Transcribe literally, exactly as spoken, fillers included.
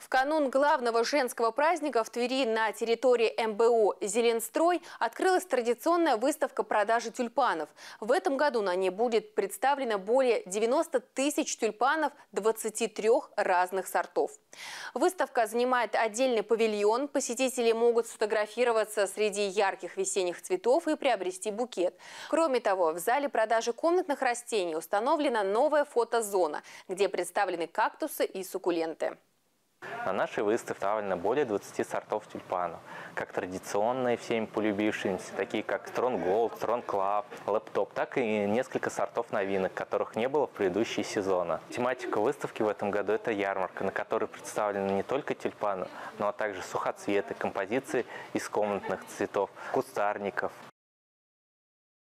В канун главного женского праздника в Твери на территории эм бэ о «Зеленстрой» открылась традиционная выставка продажи тюльпанов. В этом году на ней будет представлено более девяноста тысяч тюльпанов двадцати трёх разных сортов. Выставка занимает отдельный павильон. Посетители могут сфотографироваться среди ярких весенних цветов и приобрести букет. Кроме того, в зале продажи комнатных растений установлена новая фотозона, где представлены кактусы и суккуленты. На нашей выставке представлено более двадцати сортов тюльпанов, как традиционные, всеми полюбившиеся, такие как Strong Gold, Strong Club, Laptop, так и несколько сортов новинок, которых не было в предыдущие сезоны. Тематика выставки в этом году – это ярмарка, на которой представлены не только тюльпаны, но также сухоцветы, композиции из комнатных цветов, кустарников,